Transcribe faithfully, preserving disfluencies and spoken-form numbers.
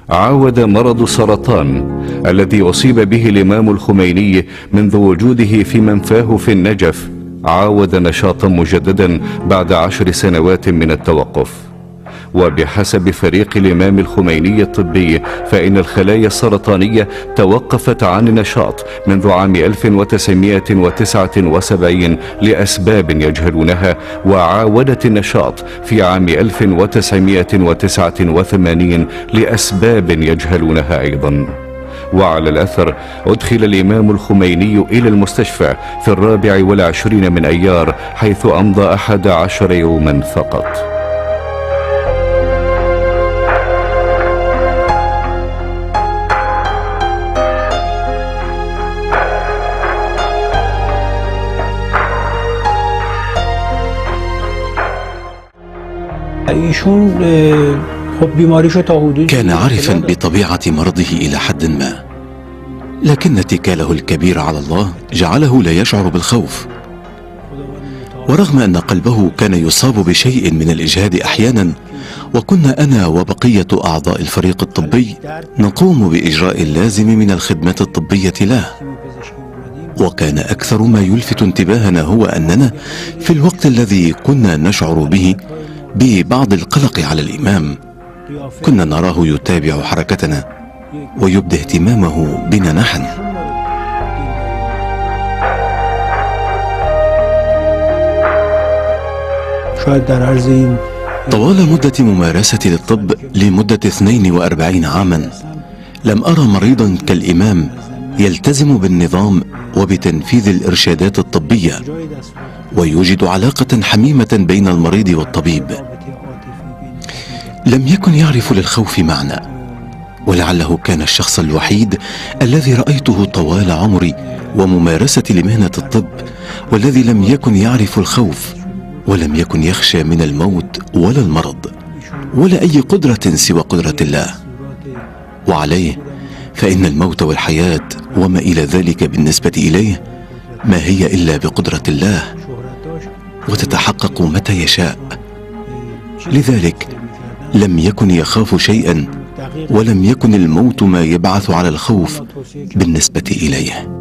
عاود مرض السرطان الذي أصيب به الإمام الخميني منذ وجوده في منفاه في النجف عاود نشاطا مجددا بعد عشر سنوات من التوقف. وبحسب فريق الإمام الخميني الطبي فإن الخلايا السرطانية توقفت عن النشاط منذ عام ألف وتسعمائة وتسعة وسبعين لأسباب يجهلونها، وعاودت النشاط في عام ألف وتسعمائة وتسعة وثمانين لأسباب يجهلونها أيضا. وعلى الأثر أدخل الإمام الخميني إلى المستشفى في الرابع والعشرين من أيار، حيث أمضى أحد عشر يوما فقط. كان عارفا بطبيعة مرضه إلى حد ما، لكن اتكاله الكبير على الله جعله لا يشعر بالخوف. ورغم أن قلبه كان يصاب بشيء من الإجهاد أحيانا، وكنا أنا وبقية أعضاء الفريق الطبي نقوم بإجراء اللازم من الخدمات الطبية له. وكان أكثر ما يلفت انتباهنا هو أننا في الوقت الذي كنا نشعر به ببعض القلق على الإمام كنا نراه يتابع حركتنا ويبدي اهتمامه بنا نحن. طوال مدة ممارستي للطب لمدة اثنين وأربعين عاما لم أرى مريضا كالإمام يلتزم بالنظام وبتنفيذ الإرشادات الطبية ويوجد علاقة حميمة بين المريض والطبيب. لم يكن يعرف للخوف معنى، ولعله كان الشخص الوحيد الذي رأيته طوال عمري وممارستي لمهنة الطب والذي لم يكن يعرف الخوف، ولم يكن يخشى من الموت ولا المرض ولا أي قدرة سوى قدرة الله. وعليه فإن الموت والحياة وما إلى ذلك بالنسبة إليه ما هي إلا بقدرة الله، وتتحقق متى يشاء. لذلك لم يكن يخاف شيئا، ولم يكن الموت ما يبعث على الخوف بالنسبة إليه.